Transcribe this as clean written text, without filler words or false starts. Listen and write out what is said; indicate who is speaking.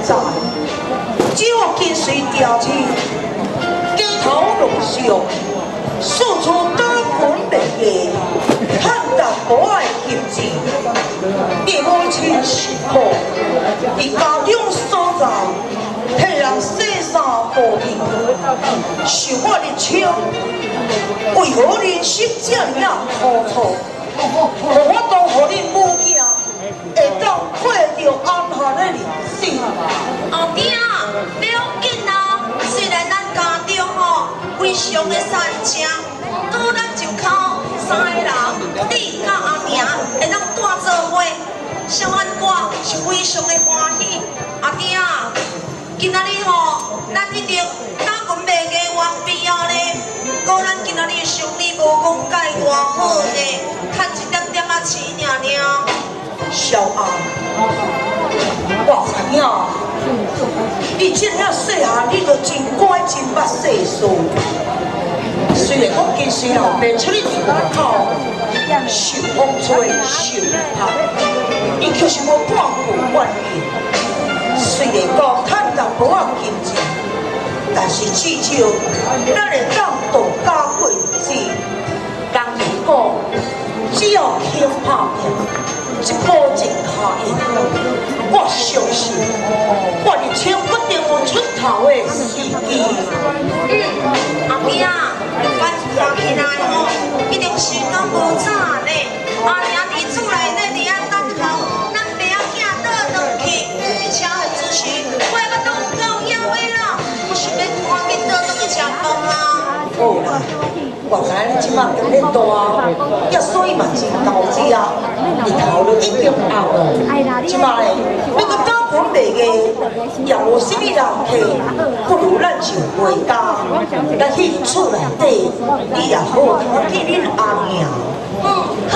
Speaker 1: 在，只有跟随调去，街头路上，四处打滚卖艺，赚达无爱金钱。你母亲辛苦，伫家中所在，替人洗衫护理，受我的伤，为何人生这样苦楚？我当互恁母囝会当过着安全的日子。
Speaker 2: 后爹，不要紧啦。虽然咱家中吼非常的善正，拄咱一口三个人，你甲阿娘会当带做伙，相安我是非常的欢喜。阿爹，今仔日吼，咱一定打滚卖艺完毕后咧，果咱今仔日生意无讲介偌好呢，赚一点点仔钱尔尔。
Speaker 1: 小安，我知影，你这遐细汉，你就真乖真捌世事。虽然讲跟随后爸出去伫外口受风吹受晒，伊就是无半句怨言。虽然讲赚到无啊金钱，但是至少咱会当度假过日子。人讲，只要肯拍拼。一步一脚印，我相信我日前决定有出头的时机。
Speaker 2: 阿爹啊，咱看起来吼，一定是讲无早呢。阿娘伫厝内底伫遐等候，咱爸仔囝倒转去，而且很主持，我也捌当到野味啦，我想要赶紧倒转去食饭啊。
Speaker 1: 好啦。我知你即马今日大，也所以嘛真投资啊，日头都已经暗了。即马咧，你个打滚卖艺，也无啥物人客，不如咱就回家，咱去厝内底，你也好替恁阿娘。